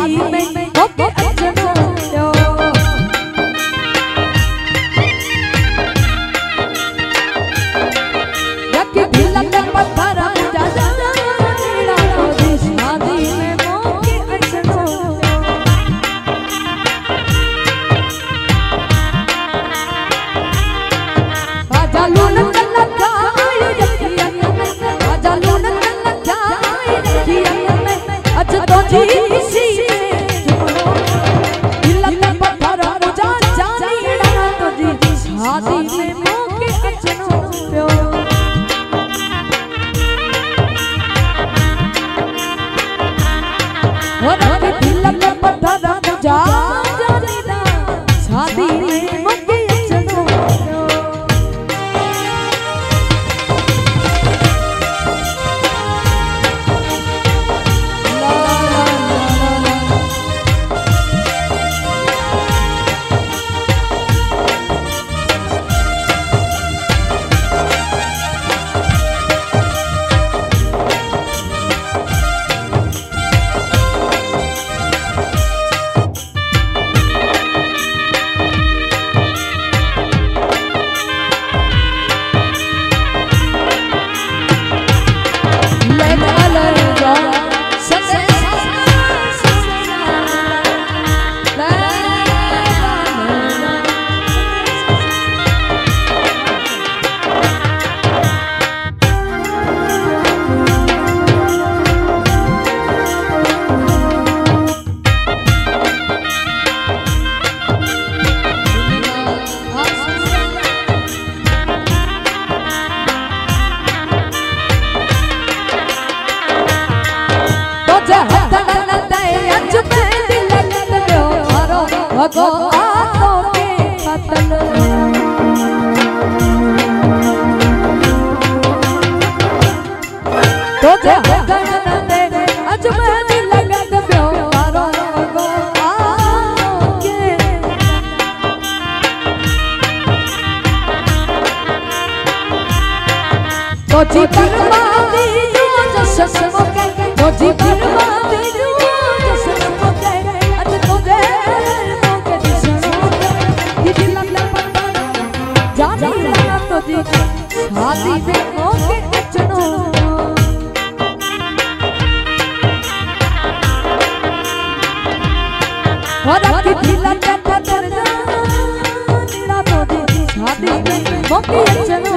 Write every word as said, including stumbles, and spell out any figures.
में ओके अचनो यके ढीला पे पत्थर जा जा नीड़ा तो दी शादी में ओके अचनो आजा लून लगा रखिया आजा लून लगा रखिया अच तो जी सी शादी में मौके अचनो प्यो हो रखे दिल में पत्थर जा जानीदा शादी में मौके अचनो प्यो ला ला ला भगो आतो के कतल तो जे हगन दे अज मेहंदी लगत प्यो मारो भगो आतो के तो जी बर्बादी जो जस मोके तो जी बर्बादी जो जस मोके अज तो जे शादी में मौके अचनो और की ढीला चटा कर जा नीड़ा तो दी शादी में मौके अचनो